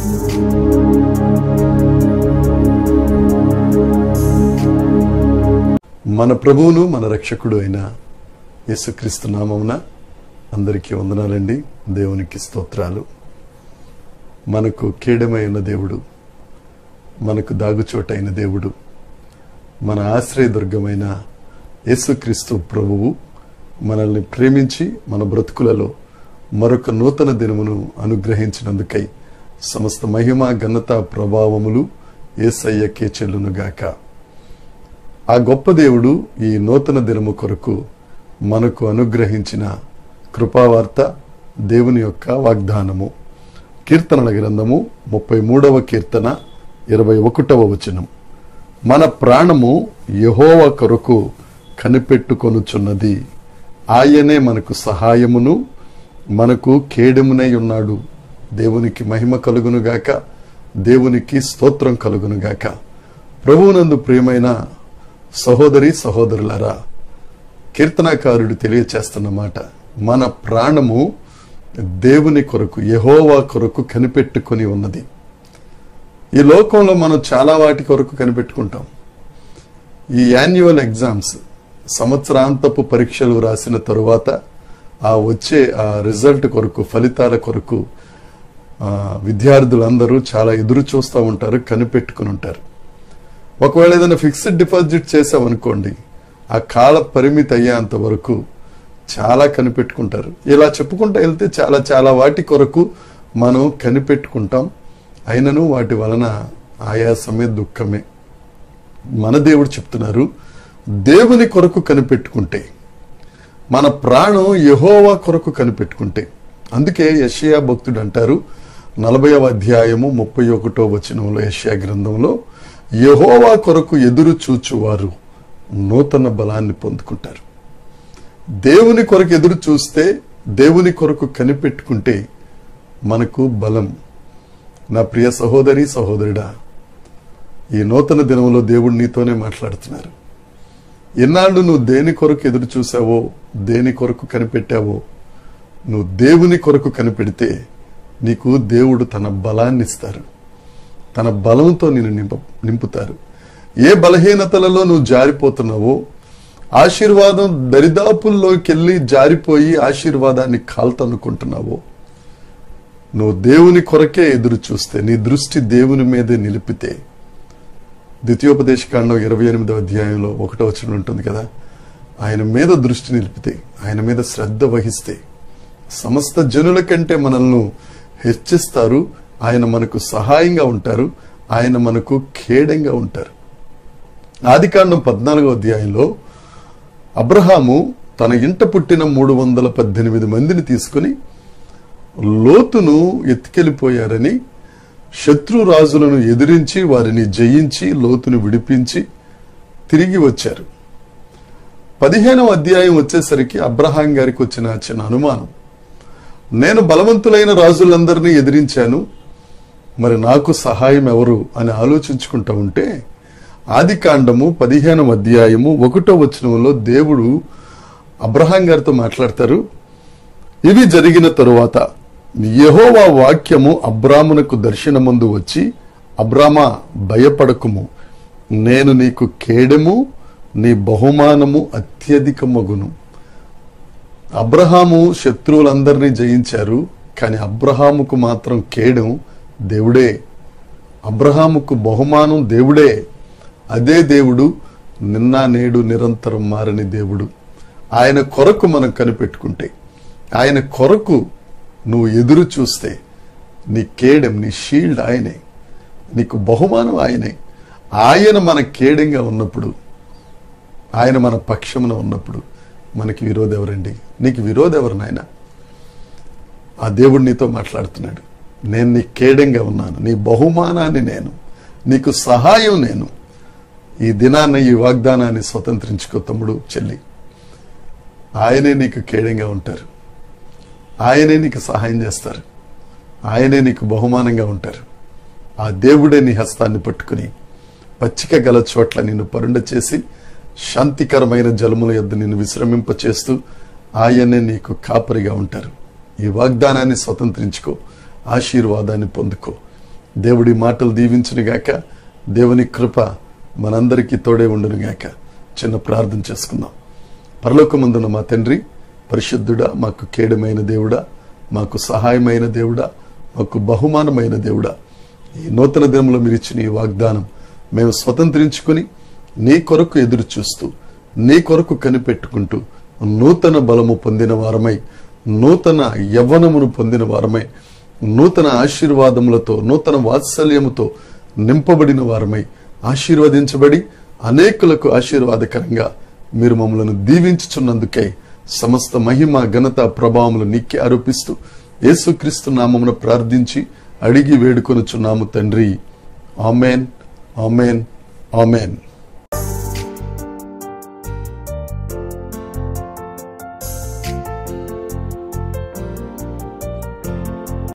మన ప్రభువును మన రక్షకుడు అయిన యేసుక్రీస్తు నామమున అందరికీ వందనాలండి. దేవునికి స్తోత్రాలు. మనకు కేడమైన దేవుడు, మనకు దాగుచోటైన దేవుడు, మన ఆశ్రయదుర్గమైన యేసుక్రీస్తు ప్రభువు మనల్ని ప్రేమించి మన బ్రతుకులలో మరొక నూతన దినమును అనుగ్రహించినందుకై సమస్త మహిమ ఘనత ప్రభావములు యేసయ్యకే చెల్లునుగాక. ఆ గొప్ప దేవుడు ఈ నూతన దినము కొరకు మనకు అనుగ్రహించిన కృపావార్త దేవుని యొక్క వాగ్దానము. కీర్తనల గ్రంథము 33వ కీర్తన 21వ వచనం. మన ప్రాణము యెహోవా కొరకు కనిపెట్టుకొనుచున్నది, ఆయనే మనకు సహాయమును మనకు కేడెమునై ఉన్నాడు. దేవునికి మహిమ కలుగునుగాక, దేవునికి స్తోత్రం కలుగునుగాక. ప్రభువునందు ప్రియమైన సహోదరి సహోదరులారా, కీర్తనాకారుడు తెలియచేస్తున్న మాట, మన ప్రాణము దేవుని కొరకు యెహోవా కొరకు కనిపెట్టుకొని ఉన్నది. ఈ లోకంలో మనం చాలా వాటి కొరకు కనిపెట్టుకుంటాం. ఈ యాన్యువల్ ఎగ్జామ్స్, సంవత్సరాంతపు పరీక్షలు రాసిన తరువాత వచ్చే ఆ రిజల్ట్ కొరకు, ఫలితాల కొరకు విద్యార్థులందరూ చాలా ఎదురు చూస్తూ ఉంటారు, కనిపెట్టుకుని ఉంటారు. ఒకవేళ ఏదైనా ఫిక్స్డ్ డిపాజిట్ చేసామనుకోండి, ఆ కాల పరిమితి అయ్యేంత వరకు చాలా కనిపెట్టుకుంటారు. ఇలా చెప్పుకుంటూ వెళ్తే చాలా చాలా వాటి కొరకు మనం కనిపెట్టుకుంటాం. అయినను వాటి వలన ఆయాసమే, దుఃఖమే. మన దేవుడు చెప్తున్నారు, దేవుని కొరకు కనిపెట్టుకుంటే, మన ప్రాణం యెహోవా కొరకు కనిపెట్టుకుంటే. అందుకే యెషయా భక్తుడు అంటారు 40వ అధ్యాయము 31వ వచనంలో, యెషయా గ్రంథంలో, యెహోవా కొరకు ఎదురు చూచువారు నూతన బలాన్ని పొందుకుంటారు. దేవుని కొరకు ఎదురు చూస్తే, దేవుని కొరకు కనిపెట్టుకుంటే మనకు బలం. నా ప్రియ సహోదరి సహోదరుడా, ఈ నూతన దినంలో దేవుడు నీతోనే మాట్లాడుతున్నారు. ఎన్నాళ్ళు నువ్వు దేని కొరకు ఎదురు చూసావో, దేని కొరకు కనిపెట్టావో, నువ్వు దేవుని కొరకు కనిపెడితే నీకు దేవుడు తన బలాన్ని ఇస్తారు, తన బలంతో నిన్ను నింపుతారు. ఏ బలహీనతలలో నువ్వు జారిపోతున్నావో, ఆశీర్వాదం దరిదాపుల్లోకి వెళ్ళి జారిపోయి ఆశీర్వాదాన్ని కాల్తనుకుంటున్నావో, నువ్వు దేవుని కొరకే ఎదురు చూస్తే, నీ దృష్టి దేవుని మీదే నిలిపితే, ద్వితీయోపదేశకాండం 28వ అధ్యాయంలో 1వ వచనం ఉంటుంది కదా, ఆయన మీద దృష్టి నిలిపితే, ఆయన మీద శ్రద్ధ వహిస్తే సమస్త జనుల కంటే మనల్ని హెచ్చిస్తారు. ఆయన మనకు సహాయంగా ఉంటారు, ఆయన మనకు ఖేడంగా ఉంటారు. ఆదికాండం 14వ అధ్యాయంలో అబ్రహాము తన ఇంట పుట్టిన 318 మందిని తీసుకుని లోతును ఎత్తుకెళ్ళిపోయారని, శత్రురాజులను ఎదిరించి వారిని జయించి లోతును విడిపించి తిరిగి వచ్చారు. 15వ అధ్యాయం వచ్చేసరికి అబ్రహాం గారికి వచ్చిన చిన్న అనుమానం, నేను బలవంతులైన రాజులందరినీ ఎదిరించాను, మరి నాకు సహాయం ఎవరు అని ఆలోచించుకుంటూ ఉంటే, ఆదికాండము 15వ అధ్యాయము 1వ వచనంలో దేవుడు అబ్రహాం గారితో మాట్లాడతారు. ఇవి జరిగిన తరువాత యెహోవా వాక్యము అబ్రామునకు దర్శనమందు వచ్చి, అబ్రామా భయపడకుము, నేను నీకు కేడెము, నీ బహుమానము అత్యధికమగును. అబ్రహాము శత్రువులందరినీ జయించారు, కానీ అబ్రహాముకు మాత్రం కేడెం దేవుడే, అబ్రహాముకు బహుమానం దేవుడే. అదే దేవుడు నిన్న నేడు నిరంతరం మారని దేవుడు. ఆయన కొరకు మనం కనిపెట్టుకుంటే, ఆయన కొరకు నువ్వు ఎదురు చూస్తే, నీ కేడెం, నీ షీల్డ్ ఆయనే, నీకు బహుమానం ఆయనే. ఆయన మన కేడెంగా ఉన్నప్పుడు, ఆయన మన పక్షమున ఉన్నప్పుడు మనకి విరోధం ఎవరండి? నీకు విరోధం ఎవరు నాయన? ఆ దేవుడు నీతో మాట్లాడుతున్నాడు. నేను నీ కేడెంగా ఉన్నాను, నీ బహుమానాన్ని నేను, నీకు సహాయం నేను. ఈ దినాన్ని, ఈ వాగ్దానాన్ని స్వతంత్రించుకో తమ్ముడు, చెల్లి. ఆయనే నీకు కేడెంగా ఉంటారు, ఆయనే నీకు సహాయం చేస్తారు, ఆయనే నీకు బహుమానంగా ఉంటారు. ఆ దేవుడే నీ హస్తాన్ని పట్టుకుని పచ్చిక గల చోట్ల నిన్ను పరుండ చేసి శాంతికరమైన జలముల యొద్ద నిన్ను విశ్రమింప చేస్తూ ఆయనే నీకు కాపరిగా ఉంటారు. ఈ వాగ్దానాన్ని స్వతంత్రించుకో, ఆశీర్వాదాన్ని పొందుకో. దేవుడి మాటలు దీవించునుగాక. దేవుని కృప మనందరికీ తోడే ఉండునుగాక. చిన్న ప్రార్థన చేసుకుందాం. పరలోకమందున మా తండ్రి, పరిశుద్ధుడా, మాకు కేడమైన దేవుడా, మాకు సహాయమైన దేవుడా, మాకు బహుమానమైన దేవుడా, ఈ నూతన దినంలో మీరు ఇచ్చిన ఈ వాగ్దానం మేము స్వతంత్రించుకుని నీ కొరకు ఎదురు చూస్తూ, నీ కొరకు కనిపెట్టుకుంటూ, నూతన బలము పొందిన వారమై, నూతన యవ్వనమును పొందిన వారమై, నూతన ఆశీర్వాదములతో, నూతన వాత్సల్యముతో నింపబడిన వారమై, ఆశీర్వదించబడి అనేకులకు ఆశీర్వాదకరంగా మీరు మమ్మలను దీవించుచున్నందుకై సమస్త మహిమ, ఘనత, ప్రభావములు నీకే ఆరోపిస్తూ యేసుక్రీస్తు నామమున ప్రార్థించి అడిగి వేడుకొనుచున్నాము తండ్రి. Amen, amen, amen.